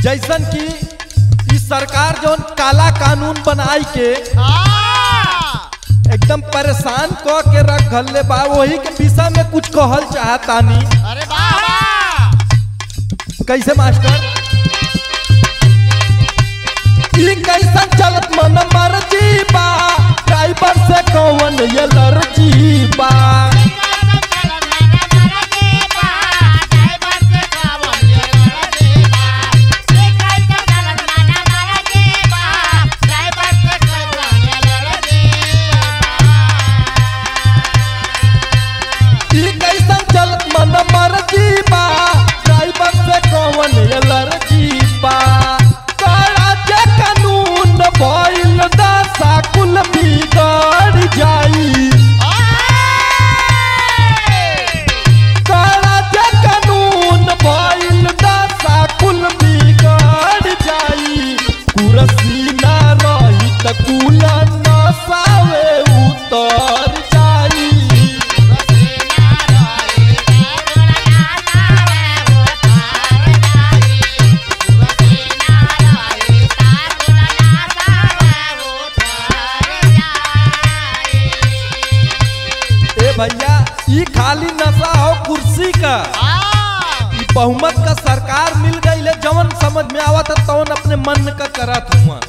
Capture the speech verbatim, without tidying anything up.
जैसन कि इस सरकार जो काला कानून बनाई के एकदम परेशान क के रख ले बा, वही के विषय में कुछ कहल चाहतानी। अरे वाह कैसे मास्टर? ई कैसन चलत मन मर्जी बा, ड्राइवर से कौन ये लर्जी बा। भैया ये खाली नशा हो कुर्सी का, बहुमत का सरकार मिल गई ले, जवन समझ में आवत है तवन अपने मन का करत हुआ।